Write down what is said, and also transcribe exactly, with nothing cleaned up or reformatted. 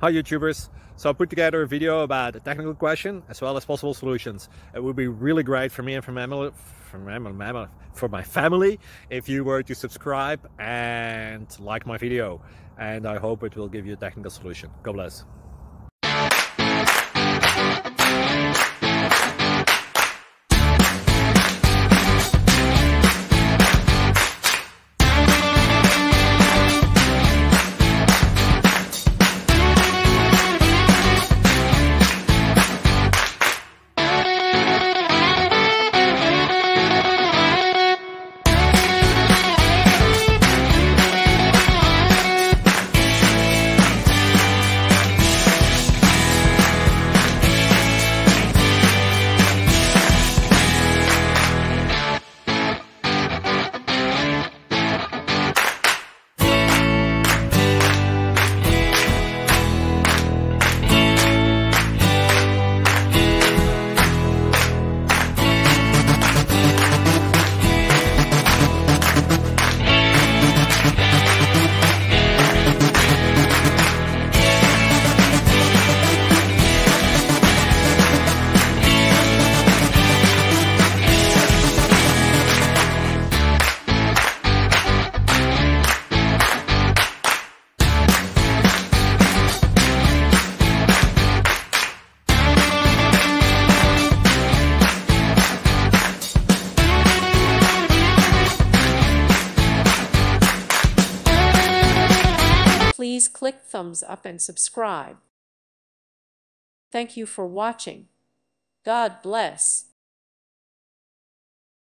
Hi YouTubers! So I put together a video about a technical question as well as possible solutions. It would be really great for me and for my family, for my, for my family if you were to subscribe and like my video. And I hope it will give you a technical solution. God bless. Please click thumbs up and subscribe. Thank you for watching. God bless.